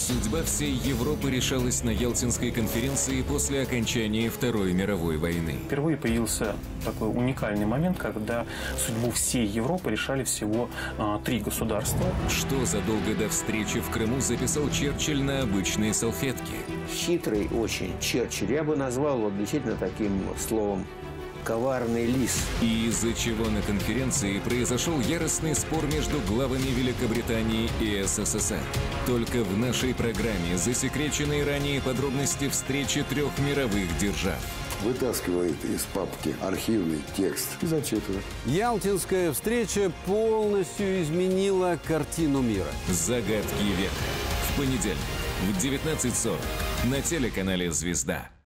Судьба всей Европы решалась на Ялтинской конференции после окончания Второй мировой войны. Впервые появился такой уникальный момент, когда судьбу всей Европы решали всего 3 государства. Что задолго до встречи в Крыму записал Черчилль на обычные салфетки? Хитрый очень Черчилль. Я бы назвал его действительно таким словом «коварный лис». И из-за чего на конференции произошел яростный спор между главами Великобритании и СССР. Только в нашей программе засекречены ранее подробности встречи 3 мировых держав. Вытаскивает из папки архивный текст и зачитывает. Ялтинская встреча полностью изменила картину мира. Загадки века. В понедельник в 19:40 на телеканале «Звезда».